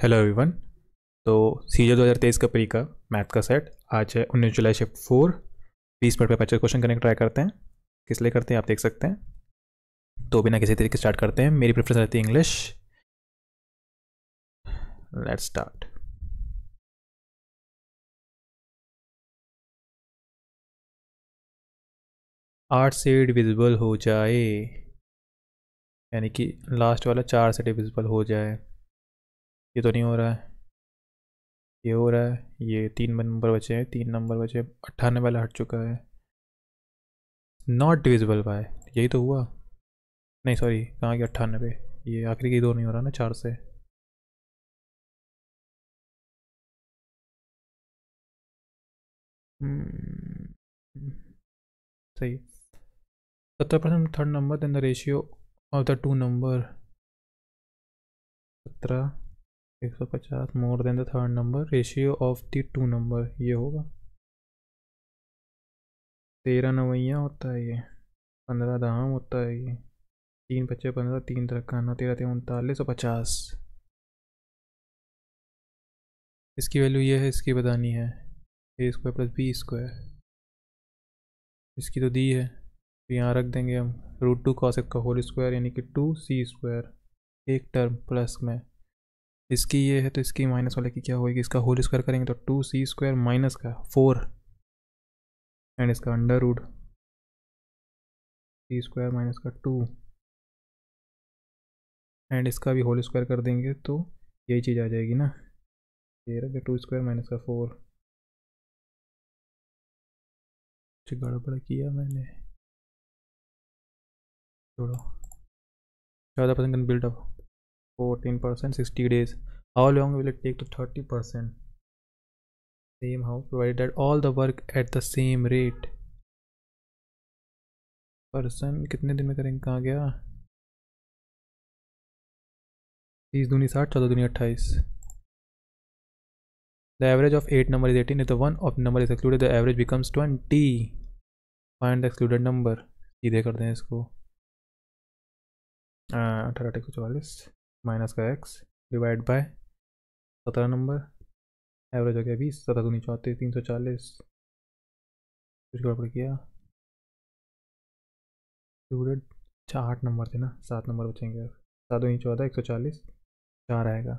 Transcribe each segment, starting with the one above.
Hello everyone. तो season 2023 का pre का मैथ का सेट आज है 19 जुलाई शिफ्ट 4। 20 मिनट पे 25 क्वेश्चन करने का ट्राई करते हैं। किस लिए करते हैं आप देख सकते हैं। तो बिना किसी तरीके स्टार्ट करते हैं। मेरी प्रेफरेंस रहती है इंग्लिश। Let's start. 8 से डिविजिबल हो जाए, यानी कि लास्ट वाला 4 से डिविजिबल हो जाए। ये तो नहीं हो रहा है, ये हो रहा है। ये 3 नंबर बचे हैं, 3 नंबर बचे। 98 वाला हट चुका है। नॉट डिविजिबल बाय, यही तो हुआ। नहीं सॉरी, कहाँ गया 98। ये आखिरी की दो नहीं हो रहा ना 4 से। हम्म, सही। 70% third number, then the ratio of the two number. 17 150 more than the third number, ratio of the two number ये होगा। 13 नवैया होता है ये, 15 दहाम होता है ये। 3 25 15, 3 13 13 39 इसकी वैल्यू ये है, इसकी बतानी है। A square plus b square, इसकी तो दी है तो यहाँ रख देंगे हम। √2 cos का होल स्क्वायर यानी कि 2c²। एक टर्म प्लस में, इसकी ये है तो इसकी माइनस वाले की क्या होगी, इसका होल स्क्वायर करेंगे तो 2c² माइनस का 4 एंड इसका अंडर रूट c² माइनस का 2 एंड इसका भी होल स्क्वायर कर देंगे तो यही चीज़ आ जाएगी ना। ये रख 2² माइनस का 4। कुछ गड़बड़ किया मैंने, छोड़ो। 14% build up, 14% 60 days। How long will it take to 30%? Same how provided that all the work at the same rate. Person कितने दिन में करेंगे, कहाँ गया। 30 दूनी 60, 14 दूनी 28। The average of 8 number is 18. If the one of number is excluded, the average becomes 20. Find the excluded number. सीधे कर दें इसको। 18 144 माइनस का x divide by 17 number, average हो गया 20। 17 दूनी 34, 340। कुछ गड़बड़ किया। एक्सक्लूडेड 8 नंबर थे ना, 7 नंबर बचेंगे अब। 7 दूनी 14, 140, 4 आएगा।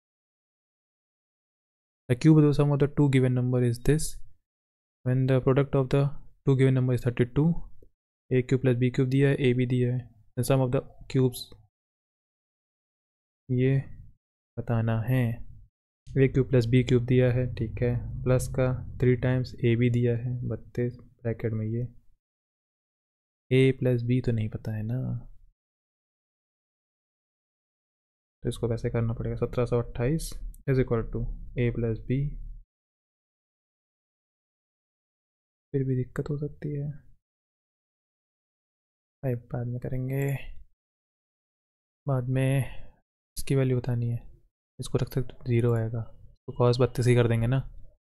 The cube of the sum of the two given number is this. When the product of the two given number is 32, a cube plus b cube दिया है, ए भी दिया है। The sum of the cubes ये बताना है। A cube plus b cube दिया है, ठीक है, प्लस का 3 टाइम्स ए भी दिया है 32 ब्रैकेट में। ये ए प्लस बी तो नहीं पता है ना, तो इसको वैसे करना पड़ेगा। 1728 is equal to a plus b. फिर भी दिक्कत हो सकती है भाई, बाद में करेंगे। बाद में इसकी वैल्यू बतानी है। इसको रख सकते 0 आएगा तो cos 32 ही कर देंगे ना।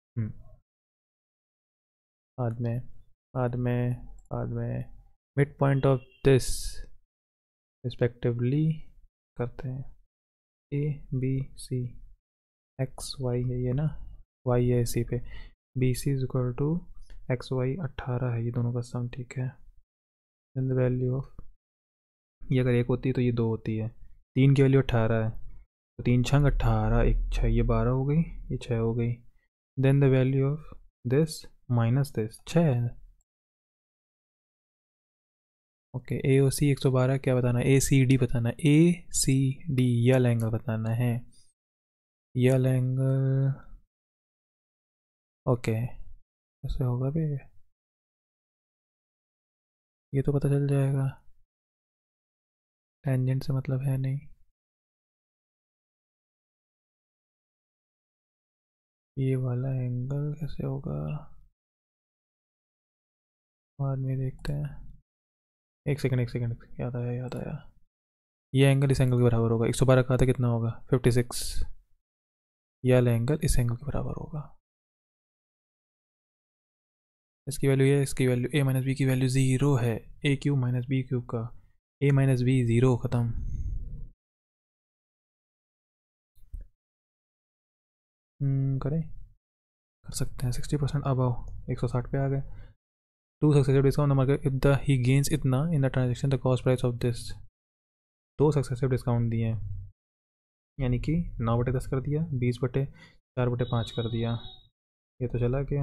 बाद में बाद में बाद में mid point of this respectively करते हैं। A b c x y है ये ना, वाई है इसी पे। B c is equal to x y 18 है ये दोनों का सम, ठीक है। देन द वैल्यू ऑफ, ये अगर 1 होती है तो ये 2 होती है। 3 की वैल्यू 18 है तो 3 छंग 18, 1 6, ये 12 हो गई, ये 6 हो गई। Then the value of this minus this 6 है। ओके, ए ओ सी 112 क्या बताना है, ए सी डी बताना है। ए सी डी यल एंगल बताना है, यल एंगल। ओके, कैसे होगा बे, ये तो पता चल जाएगा। टेंजेंट से मतलब है नहीं। ये वाला एंगल कैसे होगा, बाद में देखते हैं। एक सेकंड एक सेकंड, याद आया याद आया। ये एंगल इस एंगल के बराबर होगा। 112 कहा था, कितना होगा 56। यह एंगल इस एंगल के बराबर होगा। इसकी वैल्यू ये, इसकी वैल्यू ए माइनस बी की वैल्यू 0 है। A cube minus b cube का ए माइनस बी 0, ख़त्म। करें, कर सकते हैं 60% अबव 160 पे आ गए। Two successive discount number if the he gains इतना in the transaction the cost price of this. दो सक्सेसिव डिस्काउंट दिए हैं, यानी कि 9/10 कर दिया, 20/4/5 कर दिया। ये तो चला गया।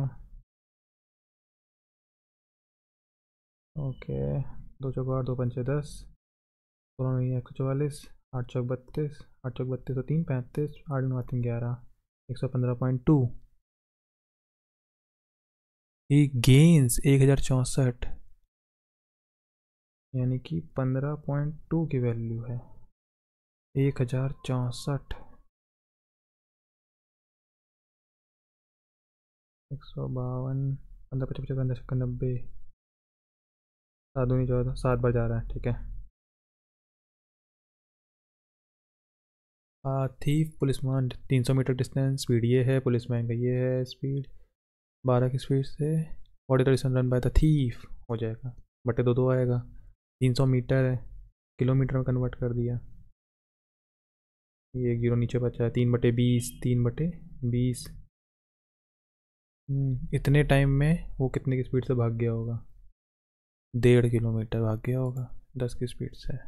ओके, 2 चौक 8, 2 पंचे 10, 16 144, 8 चौक 32, 8 चौक 32 तो 3 35, 8 9 3 11, 115.2। ही गेन्स 1064, यानी कि 15.2 की वैल्यू है। 1064, 152, 15 55 15 90, 7 दूनी 14, 7 बार जा रहा है, ठीक है। Thief policeman 300 metre distance, speed ये है, पुलिसमैन का ये है स्पीड 12 की स्पीड से। What is the distance run by the thief, हो जाएगा बटे 2 आएगा। 300 मीटर है, किलोमीटर में कन्वर्ट कर दिया। ये 1 0 नीचे बचा है, 3/20, 3/20। इतने टाइम में वो कितने की स्पीड से भाग गया होगा? 1.5 किलोमीटर भाग गया होगा 10 की स्पीड से।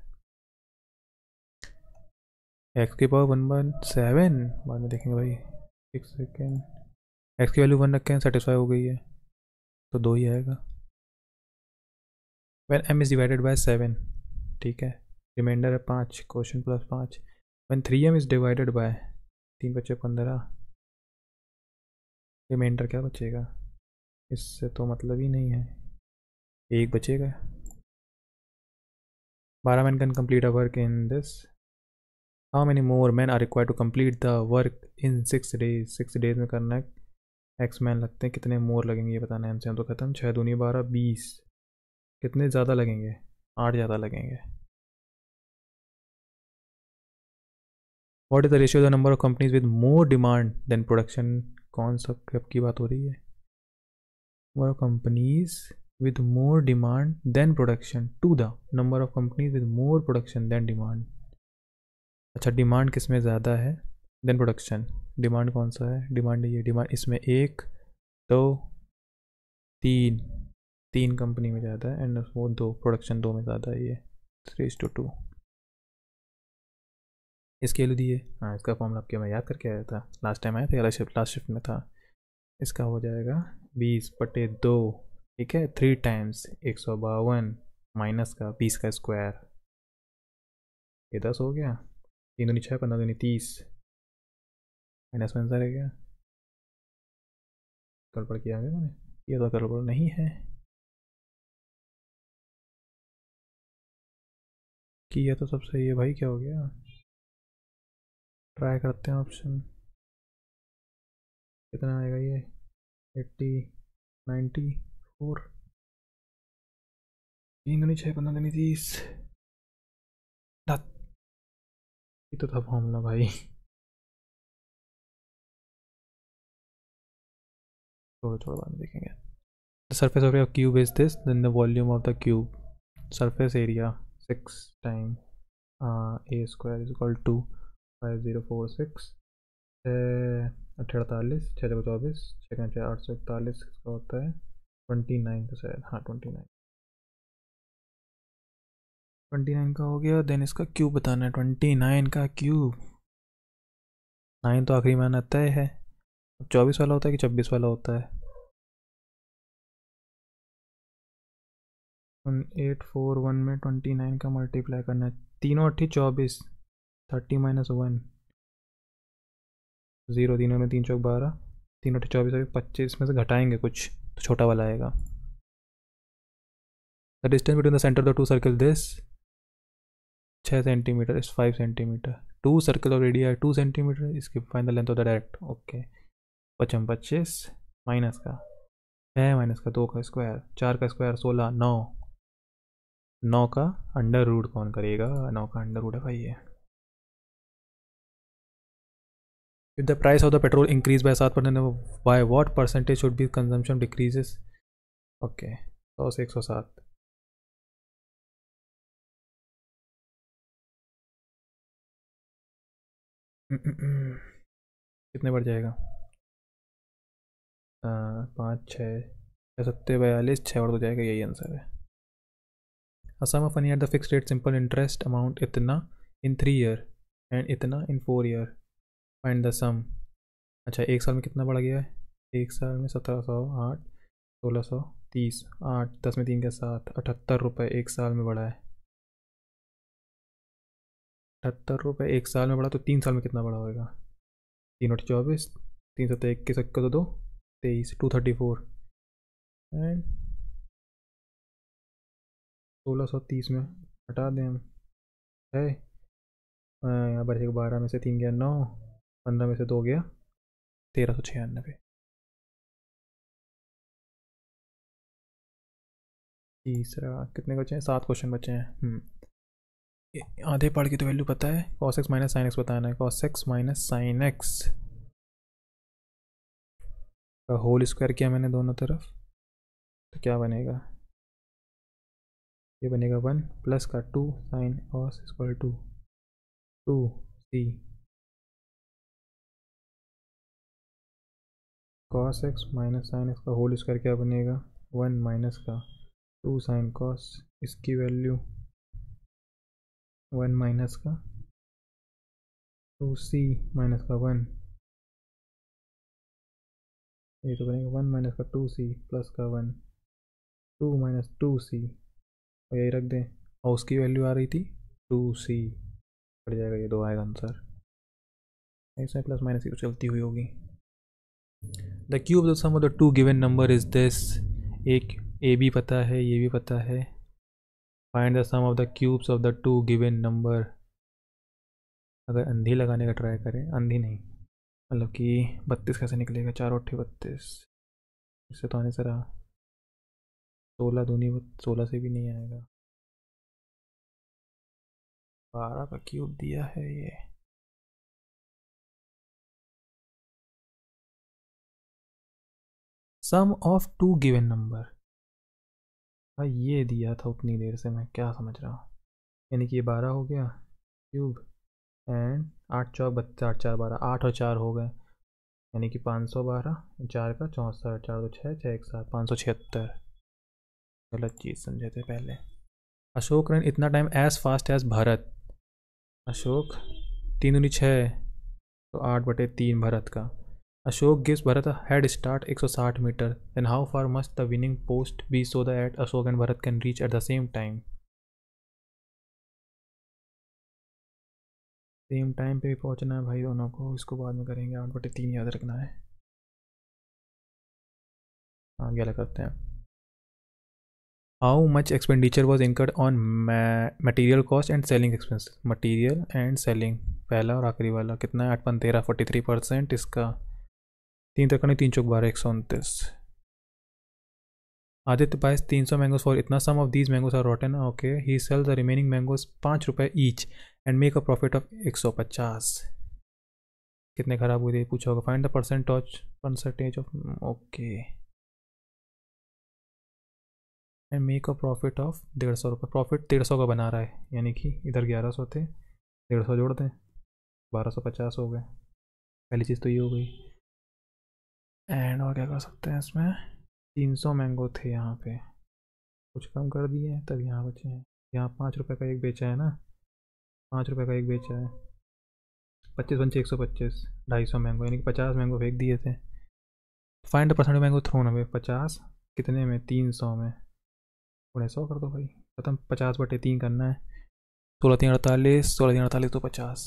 एक्स की पावर 1/7, बाद में देखेंगे भाई। 1 सेकेंड, एक्स की वैल्यू 1 रखें, सेटिस्फाई हो गई है तो 2 ही आएगा। When m is divided by 7, ठीक है, रिमाइंडर है 5, question +5। When 3m is divided by 3 बचे 15, रिमाइंडर क्या बचेगा? इससे तो मतलब ही नहीं है, 1 बचेगा। 12 man can complete a work in this. How many more man are required to complete the work in 6 days. 6 days में करना है, एक्स मैन लगते हैं, कितने मोर लगेंगे ये बताना है हमसे। हम तो खत्म, 6 दूनी 12 20, कितने ज़्यादा लगेंगे? 8 ज़्यादा लगेंगे। What is the ratio the number of companies with more demand than production. कौन सा कब की बात हो रही है? Number of companies with more demand than production to the number of companies with more production than demand. अच्छा, demand किस में ज़्यादा है देन प्रोडक्शन? डिमांड कौन सा है? डिमांड ये, डिमांड इसमें 1 2 3, 3 कंपनी में ज़्यादा है, एंड वो 2 प्रोडक्शन 2 में ज़्यादा है। ये 3:2 इसके लिए दिए। हाँ, इसका फॉर्मूला आपके मैं याद करके आया था, लास्ट टाइम आया था, या लास्ट शिफ्ट में था। इसका हो जाएगा 20/2, ठीक है, 3 टाइम्स 152 माइनस का 20 का स्क्वायर, ये 10 हो गया। 3 दूनी 6, 15 दूनी 30, माइनस में आंसर है क्या? गड़बड़ किया गया मैंने? ये तो गड़बड़ नहीं है, किया तो सब सही है भाई, क्या हो गया? ट्राई करते हैं ऑप्शन, कितना आएगा ये? 80 94, 3 दूनी 6, 15 दूनी 30। ये तो था फॉर्मूला भाई। छोड़ो छोड़ो, बाद में देखेंगे। The surface area of cube is this, then the volume of the cube. Surface area 6 time a square is equal to 5046, 6 6 24, 6 841, इसका होता है 29 का शायद, हाँ 29, 29 का हो गया। देन इसका क्यूब बताना है, 29 का क्यूब। 9 तो आखिरी मान आता है। अब 24 वाला होता है कि 26 वाला होता है? 841 में 29 का मल्टीप्लाई करना है, तीनों 8 24, 30 - 1, 0, तीनों में 3 चौक 12, 3 8 24, 25 में से घटाएंगे कुछ तो छोटा वाला आएगा। The distance between the centre of the 2 circle this, 6 centimetre is 5 centimetre. 2 circle of radii 2 centimetre, इसकी find the length of the direct. Okay, 55 25 minus का 6 माइनस का 2 का स्क्वायर, 4 का स्क्वायर 16, 9, 9 का अंडर रूट कौन करेगा? 9 का अंडर रूट है भाई ये। If the price of the petrol increase by 7%, by what percentage should be consumption decreases? Okay, 100 से 107, कितने बढ़ जाएगा? पाँच छः छः सत्ते 42, छः और तो जाएगा, यही आंसर है। A sum of money at the fixed rate simple interest amount इतना in 3 year and इतना in 4 year. Find the sum. अच्छा, एक साल में कितना बढ़ गया है? एक साल में 1700, 8, 1630, 8, 10 में 3 का 7, 78 रुपये एक साल में बढ़ा है। 78 रुपये एक साल में बढ़ा, तो 3 साल में कितना बढ़ा होगा? 3 और 24, 3 सत्ते 21, इक्का तो 2, 23, 234 एंड 1630 में हटा दें हम है, यहाँ पर 12 में से 3 गया 9, 15 में से 2 गया 1396। तीसरा कितने बचे हैं? 7 क्वेश्चन बचे हैं। आधे पार्ट की तो वैल्यू पता है, cos x minus sine x बताना है। cos x minus sine x का होल स्क्वायर किया मैंने दोनों तरफ, तो क्या बनेगा? ये बनेगा 1 प्लस का 2 sine cos equal to 2c cos x minus sine x का होल स्क्वायर क्या बनेगा? 1 माइनस का 2 साइन cos, इसकी वैल्यू 1 माइनस का 2c माइनस का 1, ये तो बनेगा 1 माइनस का 2c प्लस का 1, 2 माइनस 2c, और यही रख दें, और उसकी वैल्यू आ रही थी 2c, पड़ जाएगा, ये 2 आएगा आंसर। इसमें प्लस माइनस की तो चलती हुई होगी। The cube the sum of the two given number is this. एक ए भी पता है, ये भी पता है। Find the sum of the cubes of the two given number. अगर अंधी लगाने का ट्राई करें, अंधी नहीं मतलब कि 32 कैसे निकलेगा? 4 और 32, इससे तो आने से रहा। 16 दूनी 16 से भी नहीं आएगा। 12 का क्यूब दिया है ये। Sum of two given number, भाई ये दिया था उतनी देर से, मैं क्या समझ रहा हूँ। यानी कि ये 12 हो गया क्यूब, एंड 8 चौक 32, 8 4 12, 8 और 4 हो गए, यानी कि 512, 4 का 64, 4 2 6, 6 1 7, 576। गलत चीज़ समझे थे पहले। अशोक रन इतना time as fast as Bharat. Ashok 3 दूनी 6, तो 8/3 भरत का। Ashok gives Bharat a head start 160 metre, then how far must the winning post be so that Ashok and Bharat can reach at the same time. Same time पे भी पहुंचना है भाई दोनों को, इसको बाद में करेंगे। 8/3 याद रखना है। आगे वाला करते हैं। How much expenditure was incurred on material cost and selling expense. Material and selling, पहला और आखिरी वाला कितना है? 8 5 13, 43%। इसका 3 तक 3 चौक 12, 129। आदित्य buys 300 मैंगोज फॉर इतना, some of these mangoes are rotten, okay, he sell the remaining mangoes 5 रुपये each and make a profit of 150। कितने खराब हुए थे पूछा होगा। Find the percentage of, okay, and make a profit of 150 रुपये। Profit 150 का बना रहा है, यानी कि इधर 1100 थे, 150 जोड़ दें, 1250 हो गए। पहली चीज़ तो ये हो गई। एंड और क्या कर सकते हैं इसमें? 300 मैंगो थे यहाँ पे, कुछ कम कर दिए हैं तब यहाँ बचे हैं। यहाँ 5 रुपये का एक बेचा है ना, 5 रुपये का एक बेचा है। 25 पंचे 125, 250 मैंगो, यानी कि 50 मैंगो फेंक दिए थे। Find the percent mango thrown away. 50 कितने में? 300 में, 100 कर दो भाई, खत्म। 50/3 करना है। 16 3 48, 16 3 48 तो 50।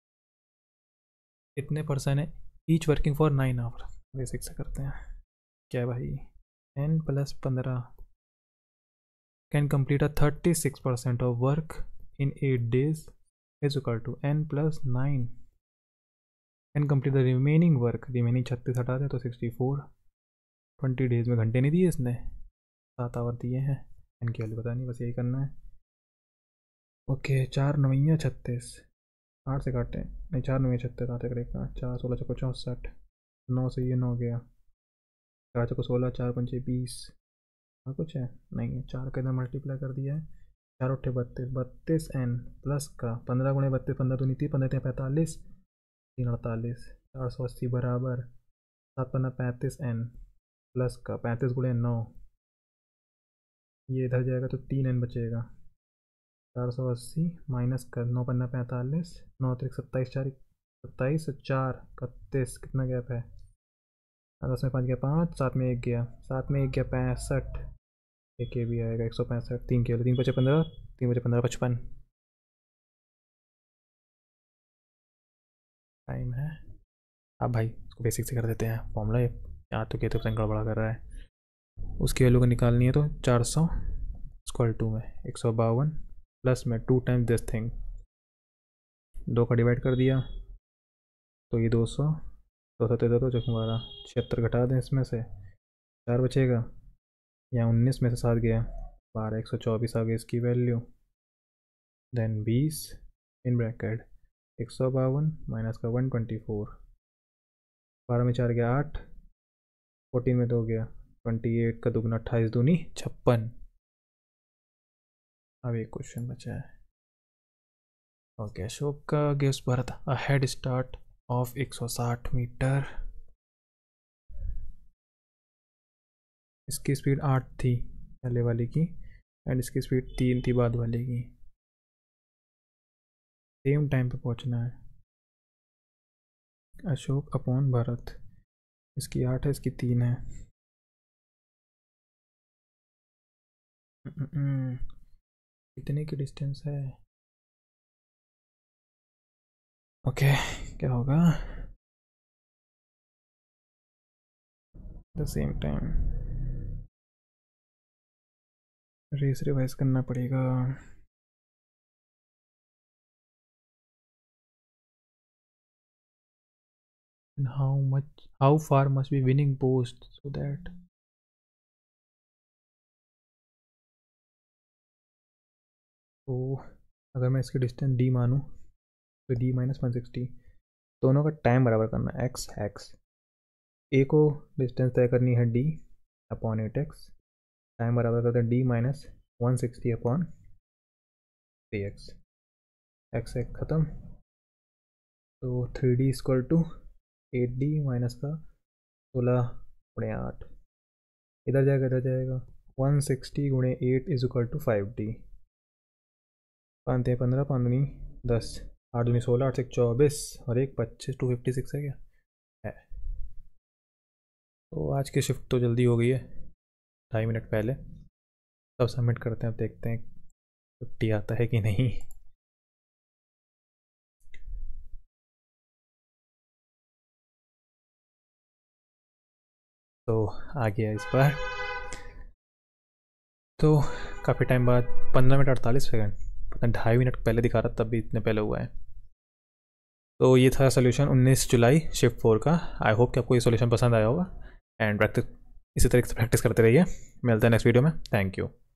कितने पर्सन है? Each working for 9 hour. Basic से करते हैं क्या भाई। n + 15 can complete a 36% of work in 8 days is equal to n + 9 can complete the remaining work. Remaining 36 हटा दें तो 64। 20 डेज में घंटे नहीं दिए इसने, 7 आवर दिए हैं। n की वैल्यू पता नहीं, बस यही करना है। ओके, 4 9 36, 8 से काटें, नहीं 4 9 36, 8 एक 4 16 चौको 64, 9 से ये 9 गया, 4 चौको 16, 4 पंचे 20। हाँ कुछ है नहीं है, 4 का इधर मल्टीप्लाई कर दिया है। 4 8 32, 32n प्लस का 15 × 32, 15 दूनी 30, 15 3 45, 3 48, 480 बराबर 7 × 35n। प्लस का 35 × 9, ये इधर जाएगा तो 3n बचेगा। 480 माइनस का 9×5 = 45, 9×3 = 27, 4 27, 4 31, कितना गैप है? 10 में 5 गया 5, 7 में 1 गया, 7 में 1 गया 65, एक ये भी आएगा 165, 3 के 3 बचे 15, 3 बचे 15 55 टाइम है। अब भाई इसको बेसिक से कर देते हैं फॉर्मूला, यहाँ तो कहते हैं गड़बड़ा कर रहा है। उसकी वैल्यू को निकालनी है तो 400 स्क्वायर टू में 152 प्लस में 2 टाइम्स दिस थिंग, 2 का डिवाइड कर दिया तो ये 200, 200 तो 12, 76 घटा दें इसमें से, 4 बचेगा, यहाँ 19 में से 7 गया 12, 124 आ गई इसकी वैल्यू। देन 20 इन ब्रैकेट 152 माइनस का 124, 12 में 4 गया 8, 14 में 2 गया 28 का दुगना 28 दूनी 56। अब एक क्वेश्चन बचा है। ओके, अशोक का gives Bharat a head start of 160 metre, इसकी स्पीड 8 थी पहले वाले की एंड इसकी स्पीड 3 थी बाद वाले की, सेम टाइम पे पहुंचना है। अशोक अपॉन भारत, इसकी 8 है इसकी 3 है, कितने की डिस्टेंस है? ओके, क्या होगा? The same time, race revise करना पड़ेगा। And how far must be winning post so that, तो अगर मैं इसकी डिस्टेंस d मानूँ तो d - 160, दोनों का टाइम बराबर करना है x, a को डिस्टेंस तय करनी है d अपॉन 8x, टाइम बराबर करता है d - 160 अपॉन 3x, x एक ख़त्म, तो 3d = 8d माइनस का 16/8, इधर जाएगा 160 × 8 = 5d, 5 × 15, 5 दूनी 10, 8 दूनी 16, 8 से 24 और 1 25, 256 है क्या है। तो आज की शिफ्ट तो जल्दी हो गई है, 2.5 मिनट पहले। तब सबमिट करते हैं, अब देखते हैं छुट्टी आता है कि नहीं। तो आ गया इस बार, तो काफ़ी टाइम बाद 15 मिनट 48 सेकंड, पता नहीं 2.5 मिनट पहले दिखा रहा, तब भी इतने पहले हुआ है। तो ये था सोल्यूशन 19 जुलाई शिफ्ट 4 का। आई होप कि आपको ये सोल्यूशन पसंद आया होगा एंड प्रैक्टिस इसी तरीके से प्रैक्टिस करते रहिए। मिलते हैं नेक्स्ट वीडियो में। Thank you.